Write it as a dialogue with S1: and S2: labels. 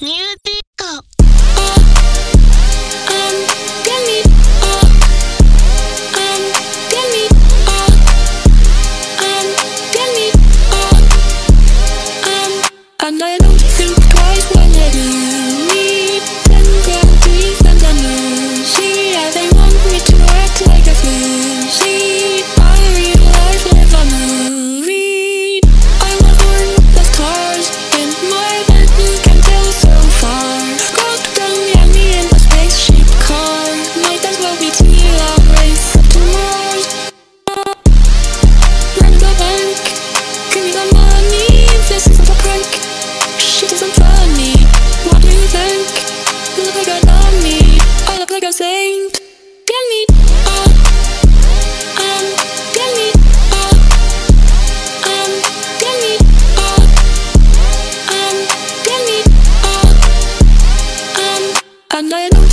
S1: ニューディカ
S2: And I don't think twice when I do need 10 countries and a new. See, yeah, they want me to act like a fool. See, I real life live a movie. I was born with the stars in my head, you can tell so far. Got down, yeah, me in the spaceship car. Might as well be too long, race up to Mars. Run the bank, give me the money, this isn't a prank. Shit isn't funny, what do you think? You look like a dummy, I look like a saint. Get me up, get me up, get me up, get me up, and I don't